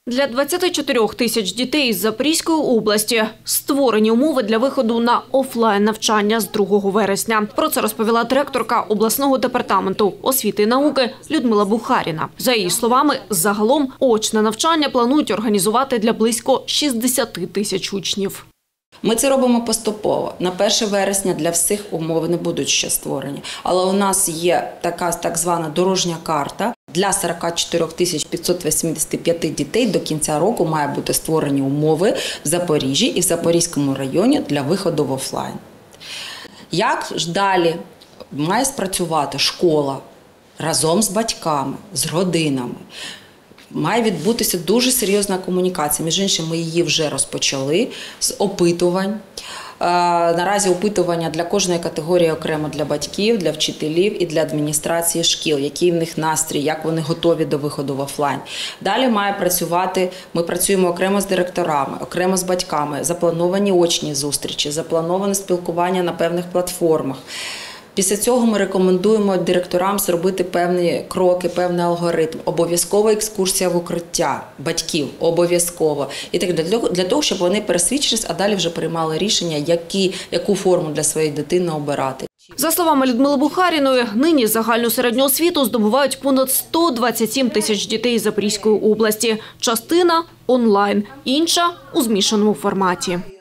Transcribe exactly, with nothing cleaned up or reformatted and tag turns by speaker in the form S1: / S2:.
S1: Для двадцяти чотирьох тисяч дітей з Запорізької області створені умови для виходу на офлайн-навчання з другого вересня. Про це розповіла директорка обласного департаменту освіти і науки Людмила Бухаріна. За її словами, загалом очне навчання планують організувати для близько шістдесяти тисяч учнів.
S2: Ми це робимо поступово. На перше вересня для всіх умови не будуть ще створені. Але у нас є така так звана дорожня карта. Для сорока чотирьох тисяч п'ятсот вісімдесяти п'яти дітей до кінця року має бути створені умови в Запоріжжі і в Запорізькому районі для виходу в офлайн. Як ж далі має спрацювати школа разом з батьками, з родинами? Має відбутися дуже серйозна комунікація. Між іншим, ми її вже розпочали з опитувань. Наразі опитування для кожної категорії окремо для батьків, для вчителів і для адміністрації шкіл, який в них настрій, як вони готові до виходу в офлайн. Далі має працювати, ми працюємо окремо з директорами, окремо з батьками, заплановані очні зустрічі, заплановане спілкування на певних платформах. Після цього ми рекомендуємо директорам зробити певні кроки, певний алгоритм. Обов'язкова екскурсія в укриття батьків, обов'язково. І так далі, для того, щоб вони пересвідчились, а далі вже приймали рішення, які, яку форму для своєї дитини обирати.
S1: За словами Людмили Бухаріної, нині загальну середню освіту здобувають понад сто двадцять сім тисяч дітей з Запорізької області. Частина – онлайн, інша – у змішаному форматі.